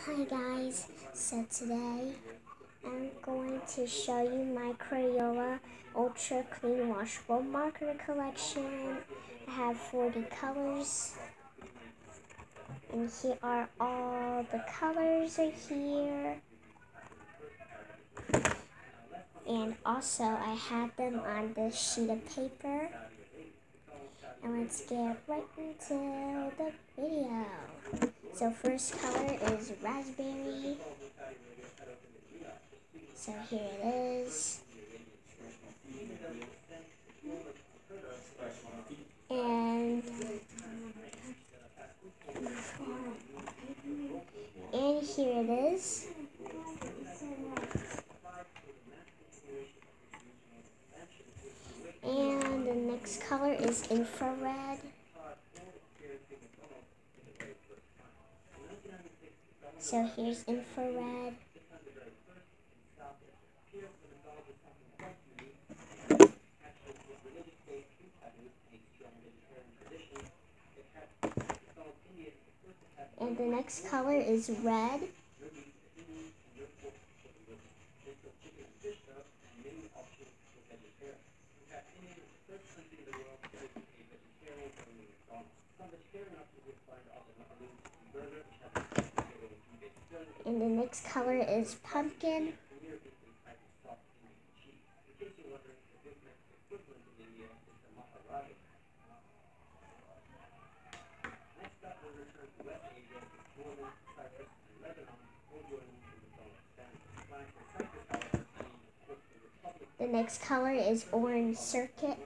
Hi guys, so today I'm going to show you my Crayola Ultra Clean Washable Marker Collection. I have 40 colors, and here are all the colors are here. And also I have them on this sheet of paper. And let's get right into the video. So first color is raspberry. So here it is. And here it is. And the next color is infrared. So here's infrared. And the next color is red. And the next color is pumpkin. The next color is orange circuit.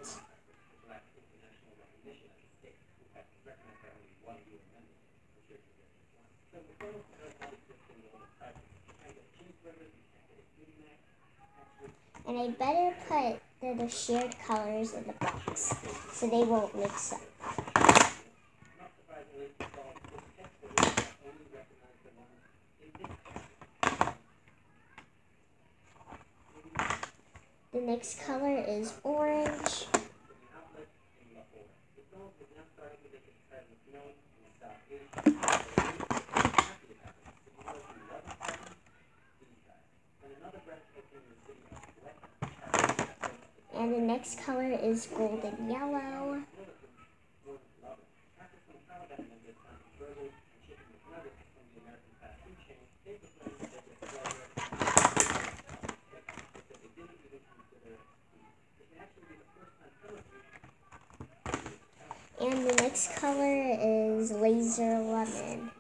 And I better put the shared colors in the box so they won't mix up. The next color is orange. And the next color is golden yellow. And the next color is laser lemon.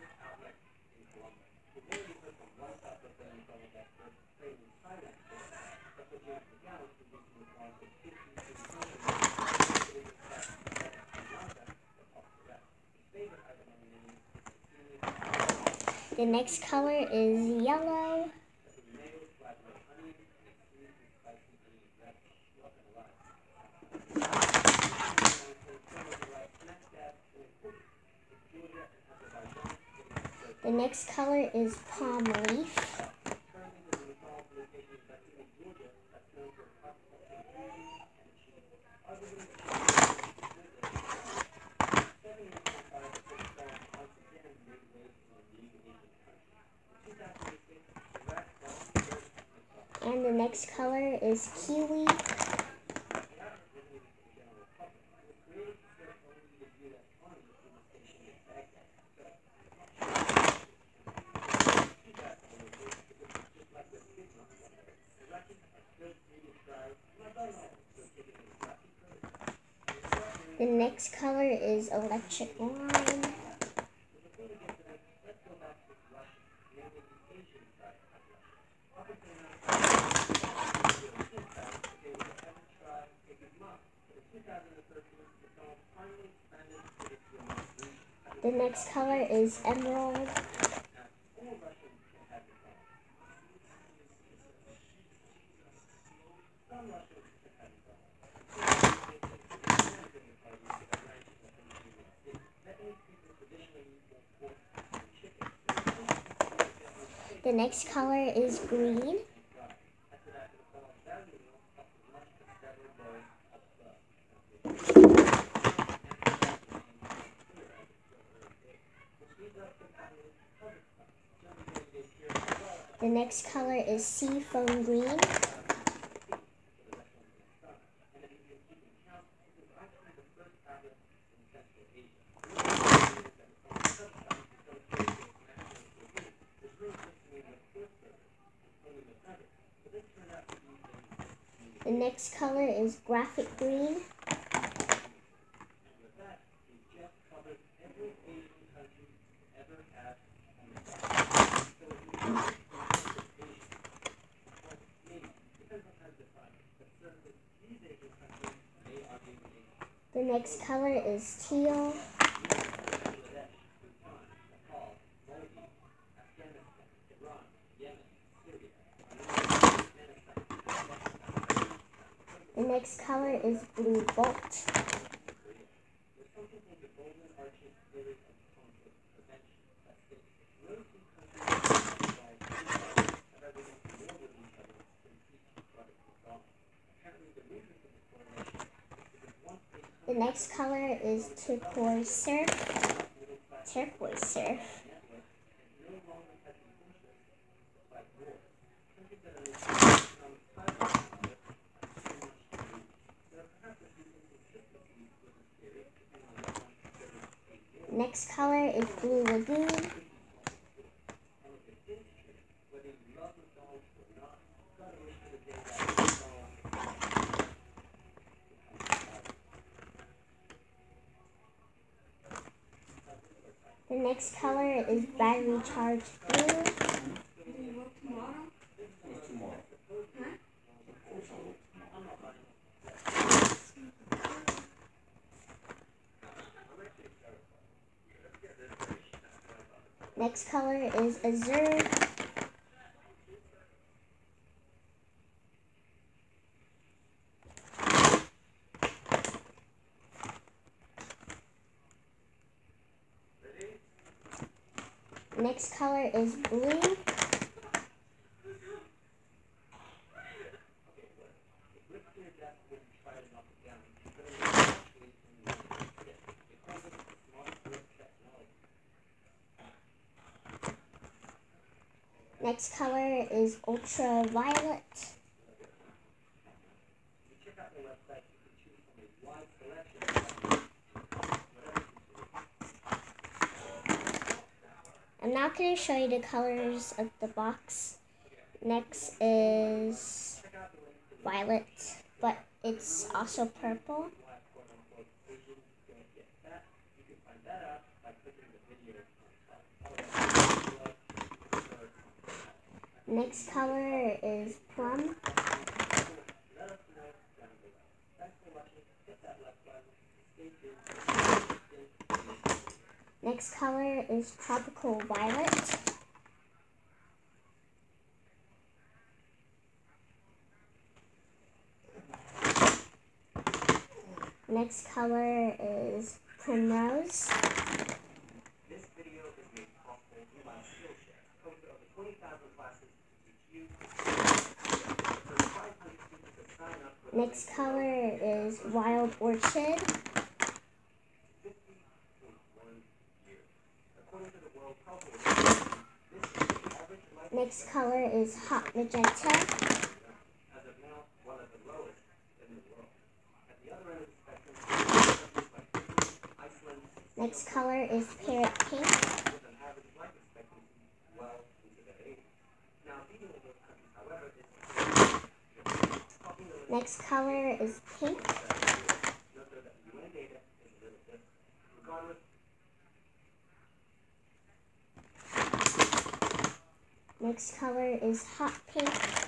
The next color is yellow. The next color is palm leaf. And the next color is kiwi. The next color is electric lime. The next color is emerald. The next color is green. The next color is seafoam green. The next color is graphic green. The next color is teal. The next color is blue bolt. The next color is turquoise surf. Turquoise surf. Next color is blue lagoon. The next color is battery charged blue. Next color is azure. Next color is blue. Next color is ultraviolet. I'm not going to show you the colors of the box. Next is violet, but it's also purple. Next color is plum. Next color is tropical violet. Next color is primrose. Next color is wild orchid. Next color is hot magenta. Next color is parrot pink. Next color is pink. Next color is hot pink.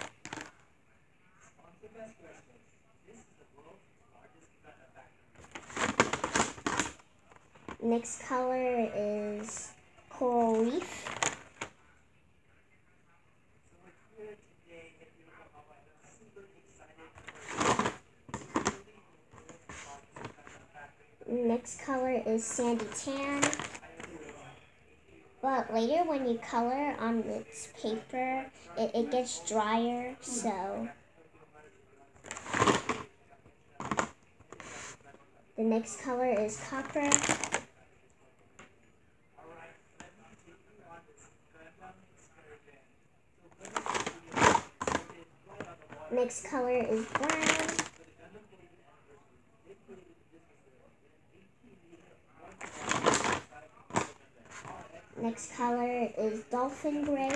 Next color is coral reef. Next color is sandy tan. But later when you color on this paper, it gets drier, so. The next color is copper. Next color is brown. Next color is dolphin gray.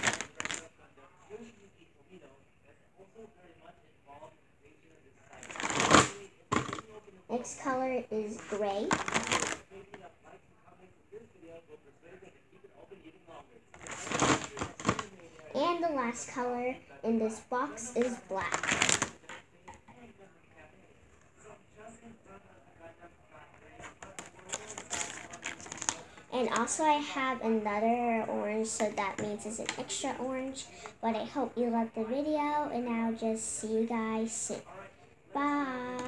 Next color is gray. And the last color in this box is black. And also I have another orange, so that means it's an extra orange. But I hope you loved the video, and I'll just see you guys soon. Bye!